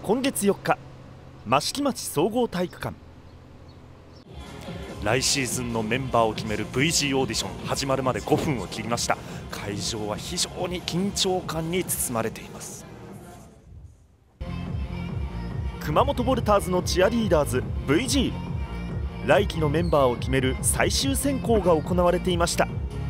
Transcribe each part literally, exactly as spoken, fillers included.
今月よっか、益城町総合体育館。来シーズンのメンバーを決める ブイジー オーディション始まるまでごふんを切りました。会場は非常に緊張感に包まれています。熊本ボルターズのチアリーダーズ ブイジー、 来季のメンバーを決める最終選考が行われていました。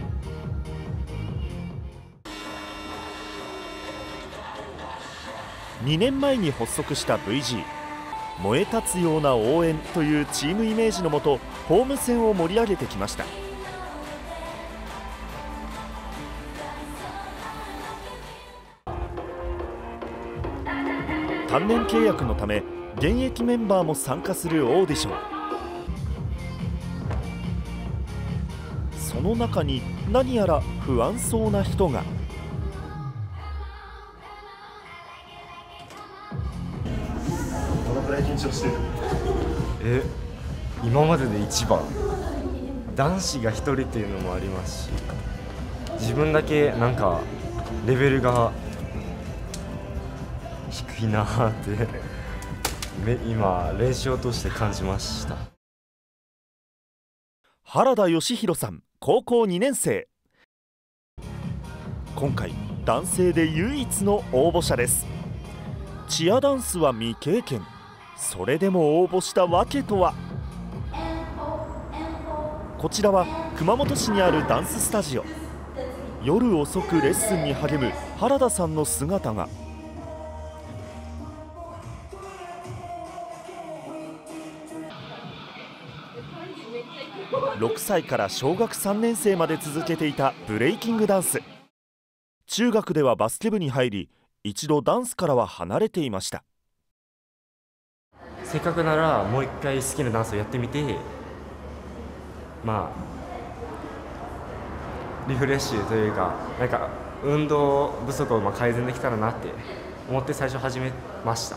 にねんまえに発足した ブイジー、 燃え立つような応援というチームイメージのもと、ホーム戦を盛り上げてきました。単年契約のため現役メンバーも参加するオーディション。その中に何やら不安そうな人が。 どのくらい緊張してる？ え、今までで一番。男子が一人っていうのもありますし、自分だけなんかレベルが低いなーって今練習を通して感じました。 原田義弘さん、高校にねん生。今回男性で唯一の応募者です。チアダンスは未経験。それでも応募した訳とは。こちらは熊本市にあるダンススタジオ。夜遅くレッスンに励む原田さんの姿が。ろくさいから小学さんねん生まで続けていたブレイキングダンス。中学ではバスケ部に入り、一度ダンスからは離れていました。 せっかくならもう一回好きなダンスをやってみて、まあリフレッシュというか、なんか運動不足をまあ改善できたらなって思って最初始めました。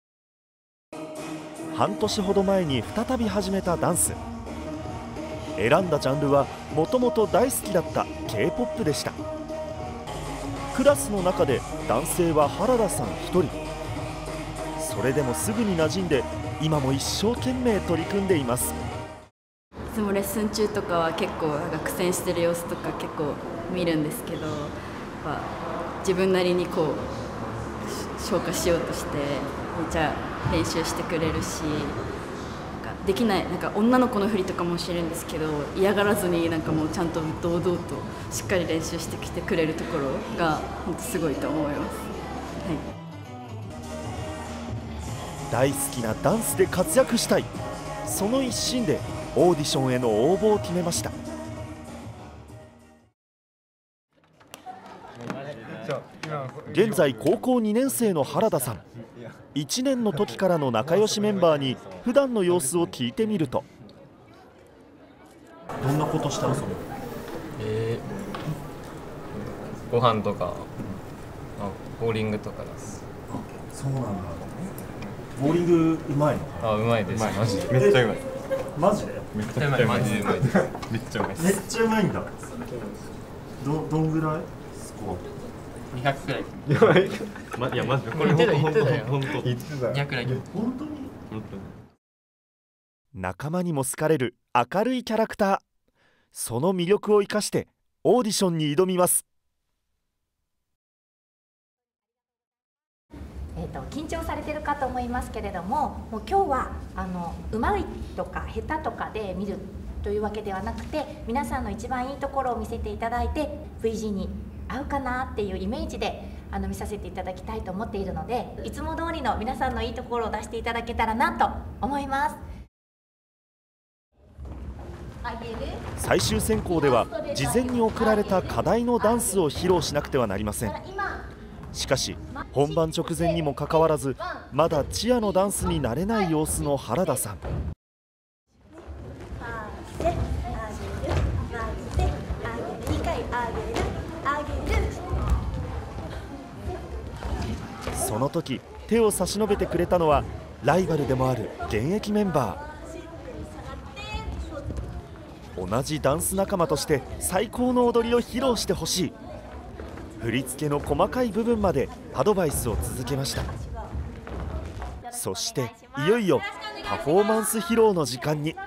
半年ほど前に再び始めたダンス。選んだジャンルはもともと大好きだった ケーポップ でした。クラスの中で男性は原田さんひとり。それでもすぐに馴染んで、今も一生懸命取り組んでいます。 いつもレッスン中とかは結構なんか苦戦してる様子とか結構見るんですけど、まあ、自分なりにこう消化しようとしてめっちゃ練習してくれるし、なんかできないなんか女の子の振りとかもしてるんですけど、嫌がらずになんかもうちゃんと堂々としっかり練習してきてくれるところが本当すごいと思います。はい、 大好きなダンスで活躍したい、その一心でオーディションへの応募を決めました。現在高校にねん生の原田さん。いちねんの時からの仲良しメンバーに普段の様子を聞いてみると。どんなことしたらそれ？ えー、ご飯とか、あ、ボーリングとかです。 あ、そうなんだ。ボーリングうまいの？ あ、うまいです。マジで。 めっちゃうまい。マジで？ めっちゃうまい。マジでうまいです。めっちゃうまいです。 めっちゃうまいんだ。どどんぐらい？スコア。 にひゃくくらい。 やばい。ま、いやマジで。 これ言ってた言ってたよ。 本当。言ってた。 にひゃくくらい。 本当に？本当に。 仲間にも好かれる明るいキャラクター。その魅力を生かしてオーディションに挑みます。 えーと緊張されてるかと思いますけれども、もう今日はあのうまいとか下手とかで見るというわけではなくて、皆さんの一番いいところを見せていただいて ブイジー に合うかなっていうイメージであの見させていただきたいと思っているので、いつも通りの皆さんのいいところを出していただけたらなと思います。 最終選考では事前に送られた課題のダンスを披露しなくてはなりません。しかし本番直前にもかかわらず、まだチアのダンスに慣れない様子の原田さん。その時手を差し伸べてくれたのはライバルでもある現役メンバー。同じダンス仲間として最高の踊りを披露してほしい。振り付けの細かい部分までアドバイスを続けました。 そしていよいよパフォーマンス披露の時間に。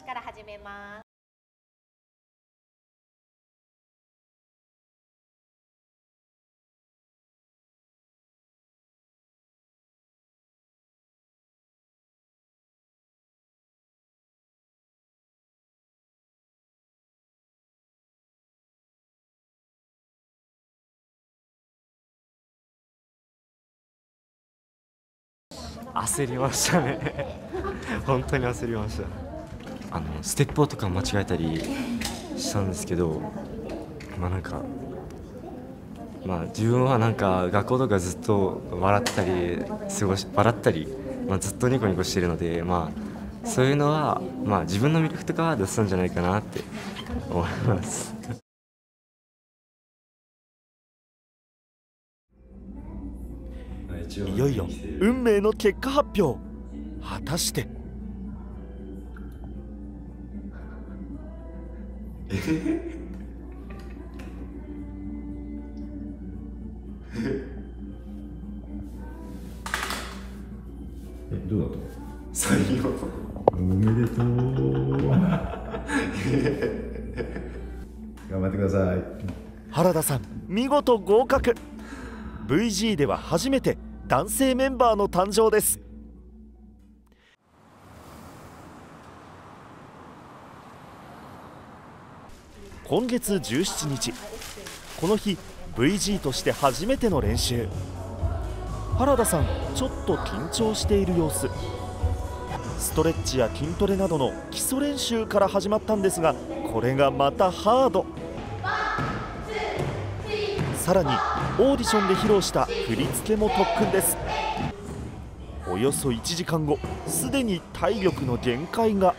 焦りましたね本当に焦りました。あのステップとか間違えたりしたんですけど、まあなんかまあ自分はなんか学校とかずっと笑ったり過ごし笑ったり、まあ、ずっとニコニコしてるので、まあそういうのはまあ自分の魅力とかは出すんじゃないかなって思いますいよいよ運命の結果発表。果たしてえ、どうだった？ 採用。 おめでとう頑張ってください。 原田さん見事合格。 ブイジー では初めて男性メンバーの誕生です。今月じゅうしちにち、この日 ブイジー として初めての練習。原田さんちょっと緊張している様子。ストレッチや筋トレなどの基礎練習から始まったんですが、これがまたハード。さらにオーディションで披露した振り付けも特訓です。およそいちじかんご、すでに体力の限界が。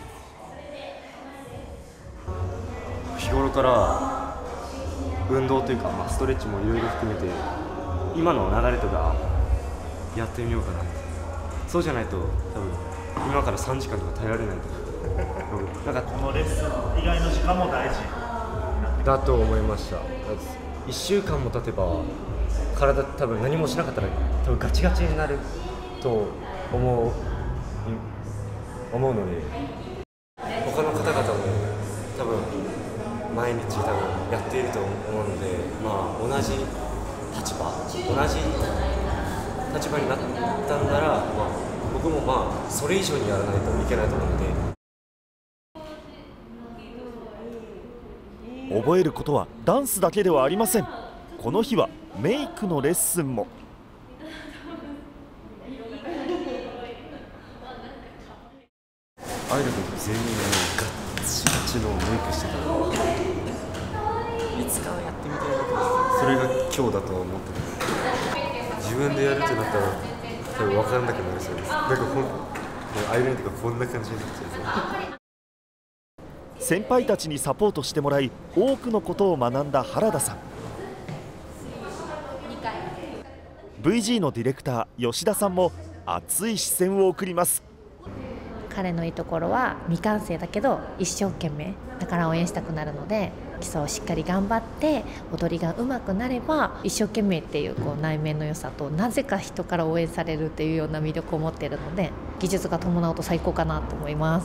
日頃から運動というか、まあ、ストレッチもいろいろ含めて今の流れとかやってみようかな。そうじゃないと多分今からさんじかんとか耐えられないと思う。なんかこのレッスン以外の時間も大事だと思いました。いっしゅうかんも経てば体多分何もしなかったら多分ガチガチになると思う思うので、他の方々も多分毎日多分やっていると思うので、まあ、同じ立場同じ立場になったんなら、まあ、僕もまあそれ以上にやらないといけないと思うので。 覚えることはダンスだけではありません。この日はメイクのレッスンも。 アイドル全員ガッチガチのメイクしてたので、いつかはやってみたいなと、それが今日だと思ってて、自分でやるってなったら多分分からなくなりそうです。なんかほんアイドルとかこんな感じになっちゃいそう。 先輩たちにサポートしてもらい、多くのことを学んだ原田さん。 ブイジー のディレクター吉田さんも熱い視線を送ります。 彼のいいところは未完成だけど一生懸命だから応援したくなるので、基礎をしっかり頑張って踊りが上手くなれば一生懸命っていうこう内面の良さと、なぜか人から応援されるっていうような魅力を持っているので、技術が伴うと最高かなと思います。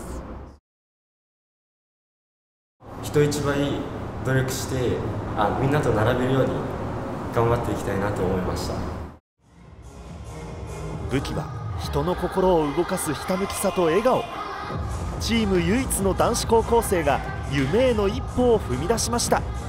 人一倍努力してあみんなと並べるように頑張っていきたいなと思いました。 武器は人の心を動かすひたむきさと笑顔。チーム唯一の男子高校生が夢への一歩を踏み出しました。